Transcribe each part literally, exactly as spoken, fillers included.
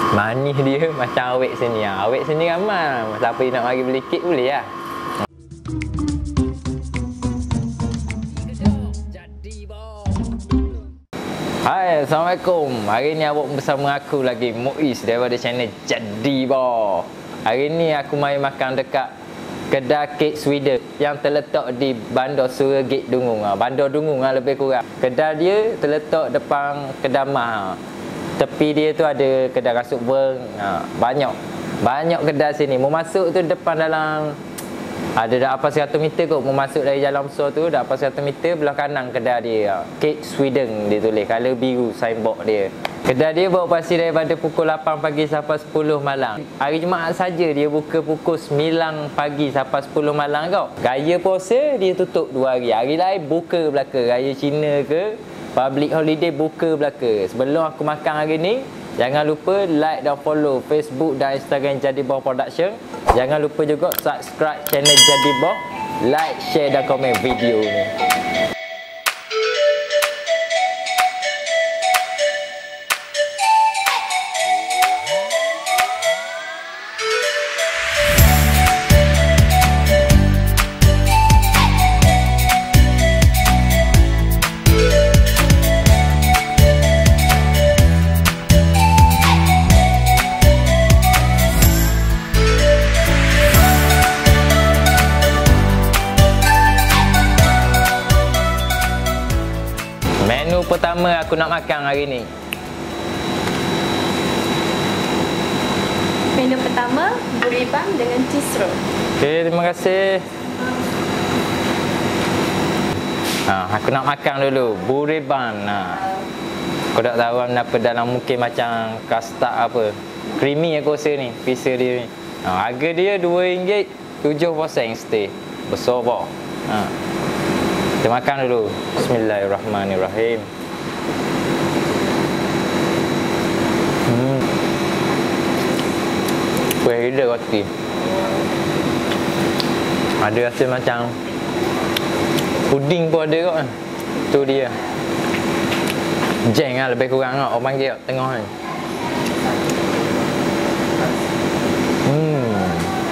Manis dia macam awet sini ah. Awet sini ramai. Siapa nak mari beli kek boleh lah. Hai, Assalamualaikum. Hari ni awak bersama aku lagi Muiz daripada channel Jadi Boh. Hari ni aku mari makan dekat kedai kek Sweden yang terletak di Bandar Suragate Dungung. Bandar Dungung lebih kurang. Kedai dia terletak depan Kedamah. Tepi dia tu ada kedai rasuk beng. Banyak. Banyak kedai sini. Mau masuk tu depan dalam ada dah apa seratus meter kot. Mau masuk dari jalan besar tu dah apa seratus meter belah kanan kedai dia. Kek Sweden dia tulis. Color biru signboard dia. Kedai dia beroperasi daripada pukul lapan pagi sampai sepuluh malam. Hari Jumaat saja dia buka pukul sembilan pagi sampai sepuluh malam kau. Raya puasa dia tutup dua hari. Hari lain buka belaka. Raya Cina ke, public holiday buka belaka. Sebelum aku makan hari ni, jangan lupa like dan follow Facebook dan Instagram Jadi Boh Production. Jangan lupa juga subscribe channel Jadi Boh. Like, share dan komen video ni. Menu pertama aku nak makan hari ni. Menu pertama, buribang dengan cheese roll. Okey, terima kasih. Ha, aku nak makan dulu buribang. Ha. Aku tak tahu apa dalam mungkin macam custard apa. Creamy aku rasa ni, pizza dia ni. Ha, harga dia dua ringgit tujuh sen stay. Besar bah. Ha. Kita makan dulu. Bismillahirrahmanirrahim. Hmm. Kuih gila roti. Ada rasa macam puding pun ada kot. Tu dia. Jeng lah lebih kurang lah. Orang panggil tengah ni. Hmm.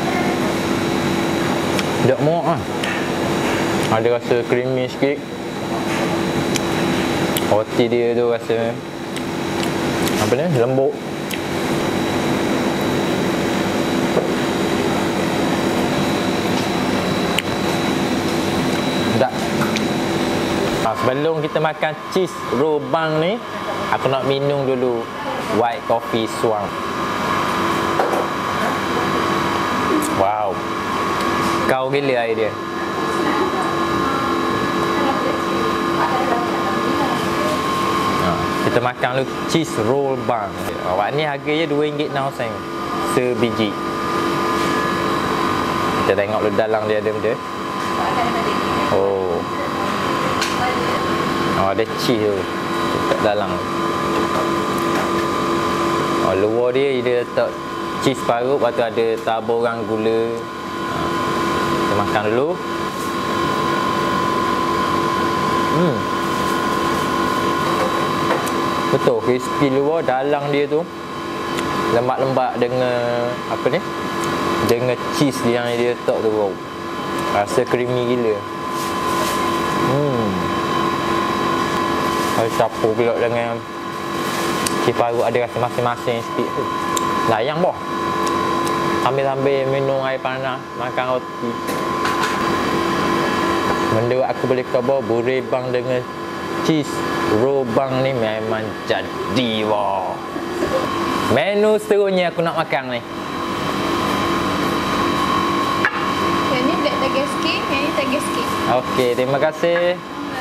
Tak muak lah. Ada rasa creamy sikit. Roti dia tu rasa apa ni? Lembut. Tak. Ha, sebelum kita makan cheese roll bang ni, aku nak minum dulu white coffee suam. Wow. Kau gila air dia. Kita makan dulu cheese roll bang. Awak ni harganya dua ringgit enam sen sebiji. Kita tengok dulu dalam dia ada benda. Oh. Oh, ada cheese tu dekat dalam. Oh, luar dia dia letak cheese parut, lepas tu ada taburan gula. Kita makan dulu. Hmm. Betul, crispy luar, dalam dia tu lembak-lembak dengan apa ni? Dengan cheese yang dia letak tu. Wow. Rasa creamy gila. Hmm. Harus campur pula dengan cheese parut, ada rasa masing-masing sikit tu. Layang boh. Sambil-sambil minum air panas, makan roti. Benda aku boleh cover buribang dengan cheese roll bang ni memang jadi wah. Menu seterusnya aku nak makan ni. Yang ni black tiger skin, yang ni tiger skin. Okey, terima kasih.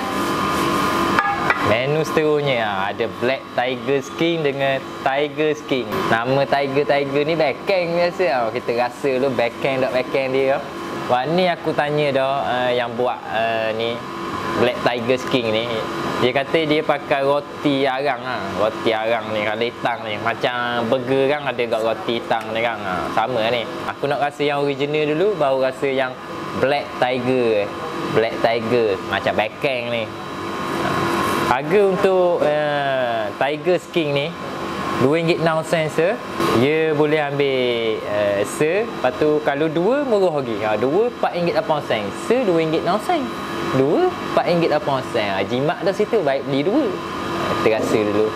Menu seterusnya ada black tiger skin dengan tiger skin. Nama tiger-tiger ni bacon biasa. Kita rasa lu bacon tak bacon dia. Wah, ni aku tanya dah uh, yang buat uh, ni black tiger skin ni. Dia kata dia pakai roti arang lah. Roti arang ni, kalau hitang ni. Macam burger kan ada kat roti hitang ni kan. Ha, sama ni. Aku nak rasa yang original dulu, baru rasa yang black tiger. Black tiger. Macam bacon ni. Harga untuk uh, tiger skin ni dua ringgit enam sen se. Dia boleh ambil uh, se. Lepas tu kalau dua murah lagi. Ha, dua empat ringgit lapan sen. Se dua ringgit enam sen. Dua empat ringgit lapan sen. Ha, jimat dah situ. Baik beli dua. Ha, kita rasa dulu.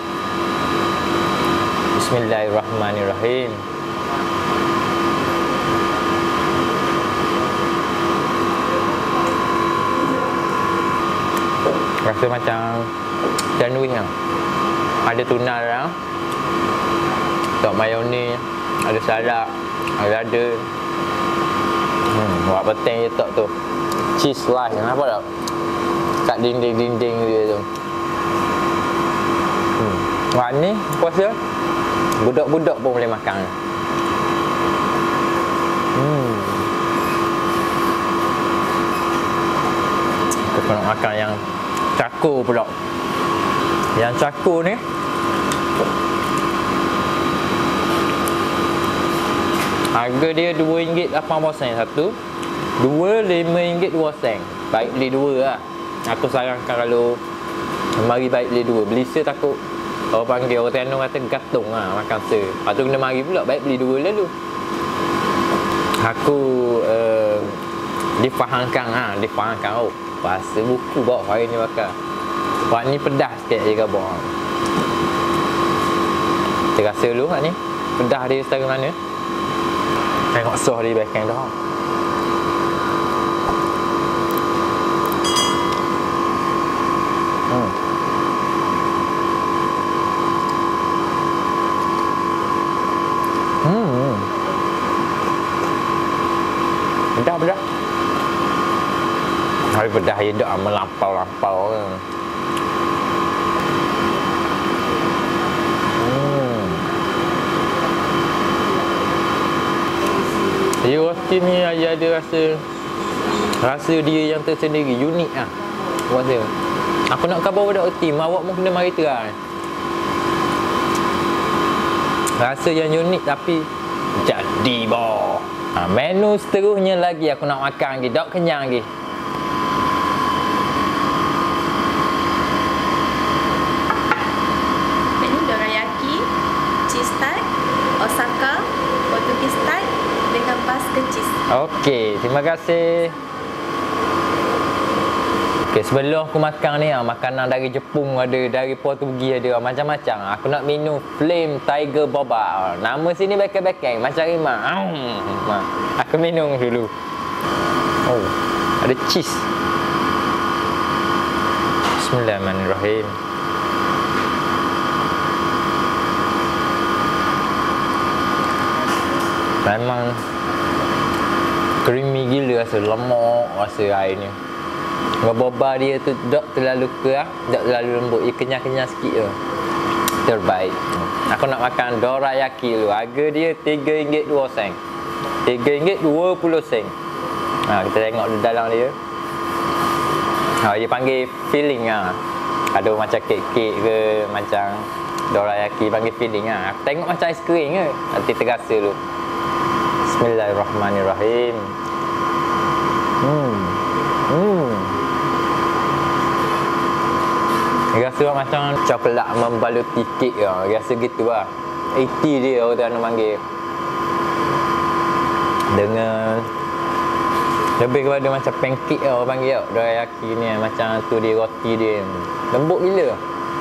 Bismillahirrahmanirrahim. Rasa macam sandwich lah. Ada tuna lah, tok mayonis, ada salad, ada ada hmm, buat petang je tok tu. Cheese slice, nampak tak? Kat dinding-dinding dia tu. Hmm. Wah ni puasa budak-budak pun boleh makan. Hmm. Kita nak makan yang cakur pula. Yang cakur ni harga dia dua ringgit lapan sen satu. Dua lima ringgit dua sen. Baik beli dua lah. Aku sarankan kalau mari baik beli dua. Beli se takut orang panggil, orang Terengganu kata gatung lah makan se. Lepas tu kena mari pula baik beli dua lalu. Aku uh, difahamkan ha, difahamkan oh bahasa buku bawah hari ni bakal. Wah ni pedas sikit je khabar. Kita rasa dulu kat ni pedas dia setara mana. Tengok sos dia belakang dah. Hmm. Hmm. Pedas pedas. Hari pedas dia dah melampau-lampau kan. Hmm. Dia roti ni dia ada rasa rasa dia yang tersendiri, unik lah. Rasa. Aku nak khabar pada roti, awak pun kena mari try. Rasa yang unik tapi jadi boh. Ha, menu seterusnya lagi aku nak makan lagi, dak kenyang lagi. Osaka, Portugese style dengan basket cheese. Okey, terima kasih. Okey, sebelum aku makan ni, makanan dari Jepun ada, dari Portugis ada, macam-macam. Aku nak minum Flame Tiger Boba. Nama sini bekeng-bekeng, macam rimah. Aku minum dulu. Oh, ada cheese. Bismillahirrahmanirrahim. Memang creamy gila rasa, lemak rasa air ni. Boba dia tu tak terlalu keras, tak terlalu lembut, dia kenyang-kenyang sikit je. Terbaik. Aku nak makan dorayaki dulu. Harga dia tiga ringgit dua sen. tiga ringgit dua puluh sen. Ha, kita tengok di dalam dia. Ha, dia panggil filling ah. Ada macam kek-kek ke, macam dorayaki panggil filling ah. Aku tengok macam ais krim ke. Nanti terasa dulu. Bismillahirrahmanirrahim. Hmm. Hmm. Rasa macam coklat membaluti kek lah. Rasa gitu lah. eighty dia orang Terengganu panggil. Dengan lebih kepada macam pancake lah orang panggil tau. Dorayaki ni macam tu dia, roti dia lembut gila.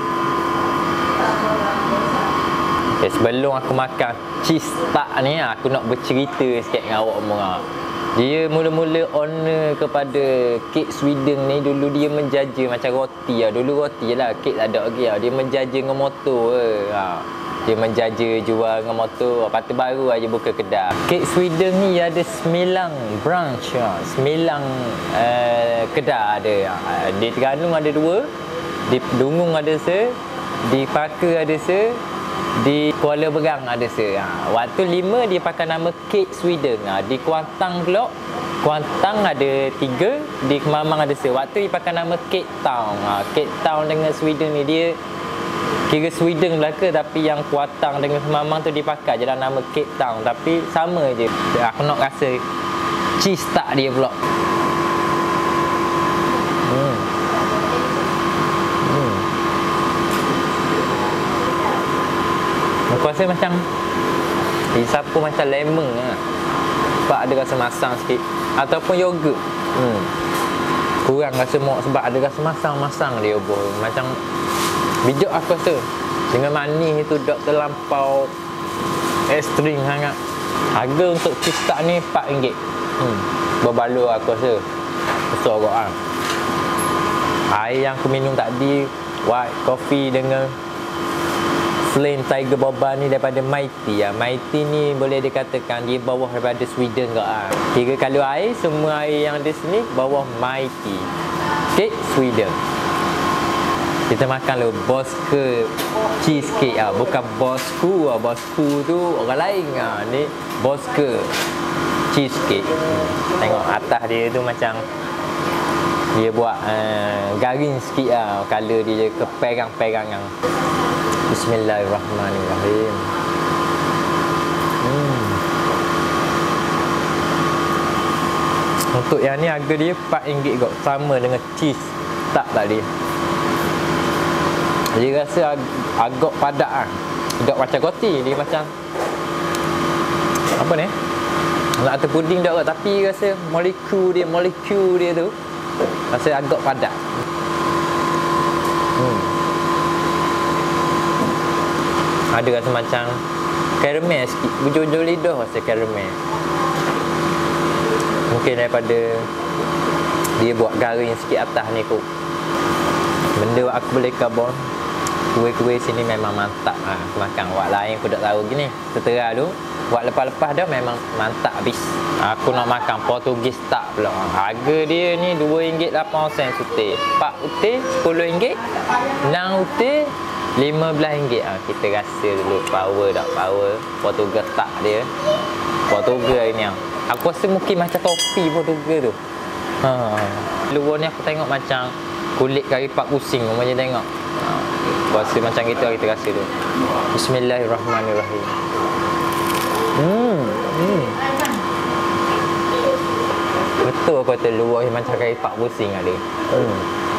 Okay, sebelum aku makan cheese tart ni, aku nak bercerita sikit dengan awak semua. Dia mula-mula owner kepada kek Sweden ni, dulu dia menjaja macam roti lah. Dulu roti lah, kek tak ada lagi lah. Dia menjaja dengan motor ke. Ha. Dia menjaja jual dengan motor. Lepas tu baru aja buka kedai. Kek Sweden ni ada sembilan branch. Ha. sembilan uh, kedai ada. Ha. Di Terengganu ada dua. Di Dungung ada se. Di Paka ada se. Di Kuala Berang ada se. Ha. Waktu lima dia pakai nama Kek Sweden. Ha. Di Kuantang pula, Kuantang ada tiga. Di Kemamang ada se. Waktu dia pakai nama Cape Town. Ha. Cape Town dengan Sweden ni dia kira Sweden belaka, tapi yang Kuantang dengan Kemamang tu dipakai je dalam nama Cape Town. Tapi sama je. Aku nak rasa cheese tart dia pula. Hmm. Aku rasa macam disapu macam lemon lah. Sebab ada rasa masam sikit. Ataupun yogurt. Hmm. Kurang rasa mok sebab ada rasa masam-masam dia boh. Macam bijak aku rasa. Dengan manis itu tak terlampau ekstrim sangat. Harga untuk cheese tart ni empat ringgit. Hmm. Berbaloi aku rasa. Besar kot lah. Air yang aku minum tadi, white coffee dengan Flame Tiger Boba ni daripada Mighty ya. Mighty ni boleh dikatakan dia bawah daripada Sweden kot ah. Kira kalau air, semua air yang di sini bawah Mighty. Cake Sweden. Kita makan lu Boske cheesecake ah, bukan Bosku ah. Bosku tu orang lain ah. Ni Boske cheesecake. Tengok atas dia tu macam dia buat uh, garing sikit lah. Color dia keperang-perangan. Bismillahirrahmanirrahim. Hmm. Untuk yang ni harga dia empat ringgit kot. Sama dengan cheese tart tadi. Dia rasa ag agak padat lah. Tak macam roti. Dia macam apa ni? Nak kata puding tak kot. Tapi rasa molekul dia, molekul dia tu rasa agak padat. Hmm. Ada rasa macam karamel sikit. Ujung-ujung lidah rasa karamel. Mungkin daripada dia buat garing sikit atas ni kot. Benda aku boleh karbon. Kuih-kuih sini memang mantap ha. Aku makan. Wak lain aku tak tahu gini. Tertera dulu. Wak lepas-lepas dah memang mantap habis. Aku nak makan Portugis tart pula. Harga dia ni dua ringgit lapan sen utir. empat utir sepuluh ringgit. enam utir lima belas ringgit. Ha, kita rasa dulu power tak power Portugis tart dia. Portugis ni. Aku rasa mungkin macam topi Portugis tu. Ha. Luar ni aku tengok macam kulit kari pak pusing macam tengok. Ha. Aku rasa macam gitu kita rasa tu. Bismillahirrahmanirrahim. Hmm. Hmm. Betul aku kata luar ni macam kari pak pusing ada. Hmm.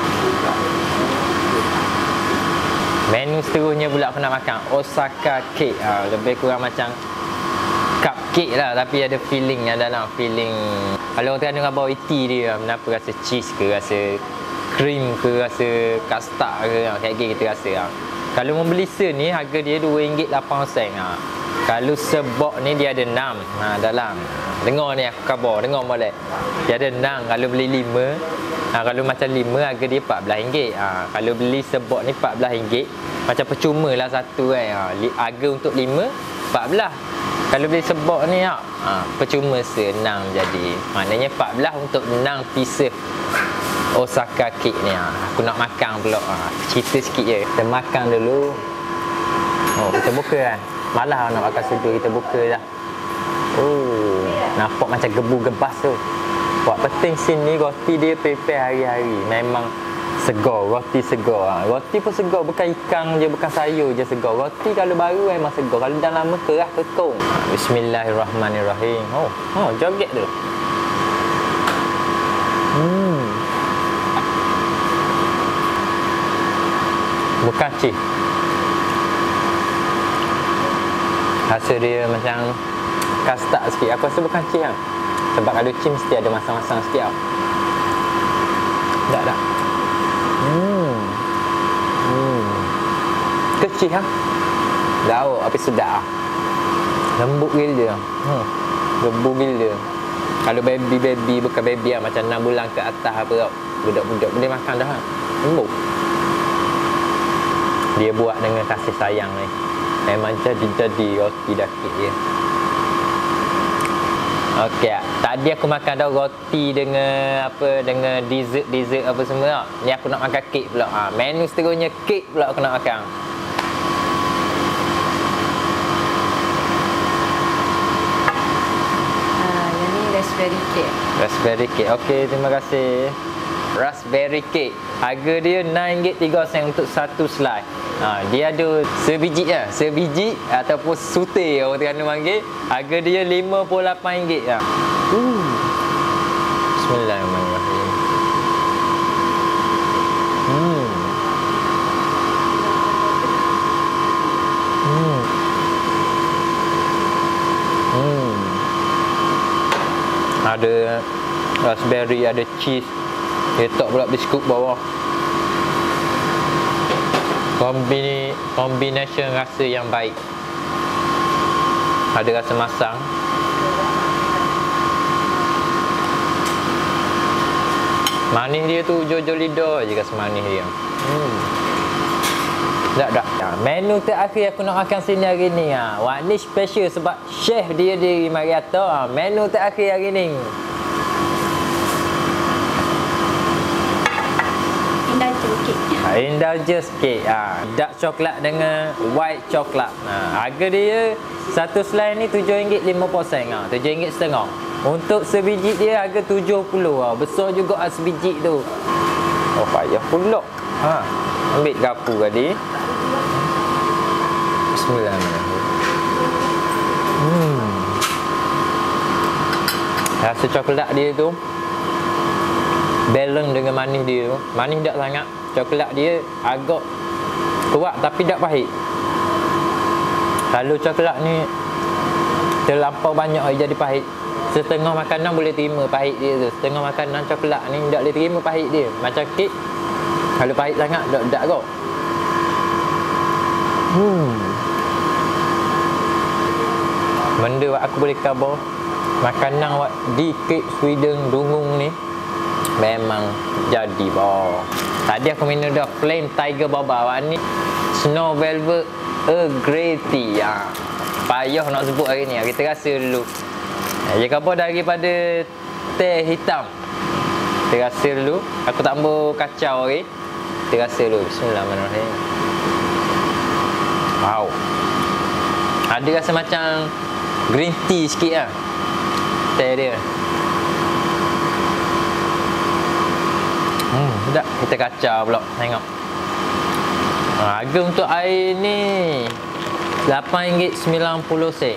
Menu seterusnya pula aku nak makan Osaka cake. Ha, lebih kurang macam cupcake lah, tapi ada feeling ada dalam feeling. Kalau orang tengah bawah iti dia, kenapa rasa cheese ke, rasa cream ke, rasa custard ke, kayak gini kita rasa. Ha. Kalau membeli se ni harga dia dua ringgit lapan sen. Ha. Kalau sebok ni dia ada enam ha, dalam. Dengar ni aku khabar, dengar molek. Dia ada enam, kalau beli lima. Ha, kalau macam lima harga dia empat belas ringgit. Ha, kalau beli sebok ni empat belas ringgit. Macam percuma lah satu kan. Ha, harga untuk lima, empat belas. Kalau beli sebok ni ha, ha, percuma se enam jadi. Maknanya empat belas untuk enam pieces Osaka cake ni. Ha. Aku nak makan pula. Ha, cerita sikit je. Kita makan dulu. Oh, kita buka kan. Malah nak makan sudu, kita buka dah. Oh, nampak macam gebu-gebas tu. Buat penting sini roti dia prepare hari-hari. Memang segar, roti segar. Roti pun segar, bukan ikan je, bukan sayur je segar. Roti kalau baru memang segar. Kalau dah lama kerah kekong. Bismillahirrahmanirrahim. Oh, oh joget tu. Hmm. Bukan cik. Rasa dia macam custard sikit. Aku rasa bukan cik lah. Sebab kalau cik mesti ada masam-masam sikit lah. Tak, tak. Hmm. Hmm. Kecil lah. Lauk tapi sedap lah. Lembut gila dia. Hmm. Gebu gila dia. Kalau baby-baby, bukan baby lah. Macam enam bulan ke atas apa tau. Budak-budak boleh makan dah lah. Lembut. Dia buat dengan kasih sayang ni. Memang jadi-jadi roti dakik dia. Okey, tadi aku makan dah roti dengan apa, dengan dessert-dessert apa semua tak. Ni aku nak makan kek pula. Ha, menu seterusnya kek pula aku nak makan. Ah, yang ni raspberry cake. Raspberry cake. Okey, terima kasih. Raspberry cake. Harga dia enam ringgit tiga sen untuk satu slice. Ha, dia ada sebiji lah, sebiji ataupun sute orang Terengganu panggil. Harga dia lima puluh lapan ringgit lah. Uh. Bismillahirrahmanirrahim. Hmm. Hmm. Ada raspberry, ada cheese. Letak pula biskut bawah. Kombini, combination rasa yang baik. Ada rasa masam. Manis dia tu jojol lidah je rasa manis dia. Hmm. Tak dah. Ya, menu terakhir aku nak makan sini hari ni. Ha. Wak ni special sebab chef dia dari Mariato. Ha. Menu terakhir hari ni. Indulgence cake. Ha, indulgence cake. Ha. Dark coklat dengan white coklat. Ha. Harga dia satu slice ni tujuh ringgit lima puluh sen. Ha. tujuh ringgit setengah. Untuk sebiji dia harga tujuh puluh. Ha. Besar juga ah sebiji tu. Oh payah pula. Ha. Ambil gapu tadi. Bismillahirrahmanirrahim. Hmm. Rasa coklat dia tu balance dengan manis dia tu. Manis tak sangat. Coklat dia agak kuat tapi tak pahit. Kalau coklat ni terlampau banyak jadi pahit. Setengah makanan boleh terima pahit dia tu. Setengah makanan coklat ni tak boleh terima pahit dia. Macam kek, kalau pahit sangat tak tak kot. Hmm. Benda wak aku boleh cover makanan wak di kek Sweden Dungung ni memang jadi boh. Tadi aku minum dah Flame Tiger Boba. Wak ni Snow Velvet Earl Grey Tea. Ha. Payah nak sebut hari ni. Kita rasa dulu. Dia khabar daripada teh hitam. Kita rasa dulu. Aku tak mau kacau lagi. Kita rasa dulu. Bismillahirrahmanirrahim. Wow. Ada rasa macam green tea sikit lah. Teh dia. Hmm, sedap. Kita kacau pula. Tengok. Ha, harga untuk air ni lapan ringgit sembilan puluh sen.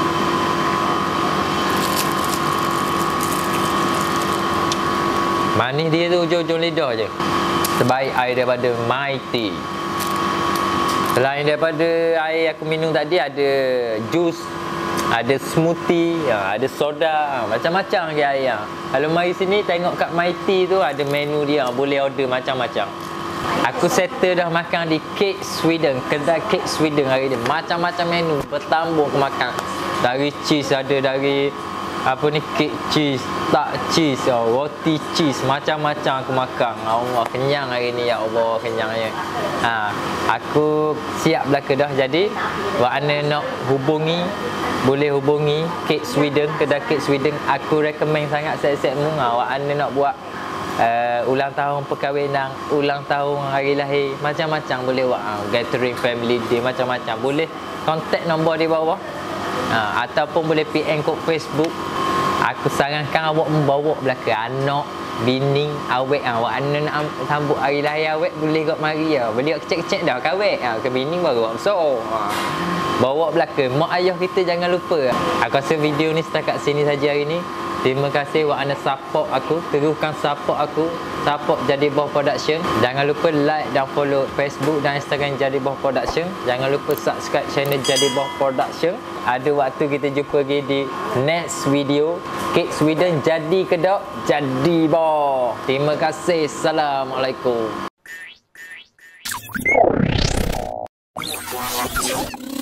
Manis dia tu ujung-ujung lidah je. Terbaik air daripada Mighty. Selain daripada air aku minum tadi, ada jus, ada smoothie, ada soda, macam-macam lagi air. Kalau mari sini tengok kat Mighty tu ada menu dia, boleh order macam-macam. Aku settle dah makan di Cake Sweden, kedai Cake Sweden hari ni. Macam-macam menu, bertambung aku makan. Dari cheese ada, dari apa ni, cake cheese, tak cheese, oh, roti cheese, macam-macam aku makan. Allah, kenyang hari ni, ya Allah, kenyangnya. Ha, aku siap belaka dah. Jadi wak anda nak hubungi, boleh hubungi Cake Sweden, kedai Cake Sweden. Aku recommend sangat set-set mu. Ha, wak anda nak buat uh, ulang tahun perkahwinan, ulang tahun hari lahir, macam-macam boleh buat. Ha, gathering family day, macam-macam. Boleh kontak nombor di bawah. Ha, ataupun boleh P M kat Facebook. Aku sarankan awak membawa belaka anak, bini, awek. Ha, awak anda nak sambut hari lahir awek, boleh kat mari ya. Beli kecek-kecek dah kawek. Ha, ke bini baru awak besar. Ha. Bawa belaka mak ayah kita, jangan lupa. Aku rasa video ni setakat sini saja hari ni. Terima kasih wak anda support aku, teruskan support aku, support Jadi Boh Production. Jangan lupa like dan follow Facebook dan Instagram Jadi Boh Production. Jangan lupa subscribe channel Jadi Boh Production. Ada waktu kita jumpa lagi di next video. Cake Sweden jadi ke tak? Jadi boh. Terima kasih. Assalamualaikum.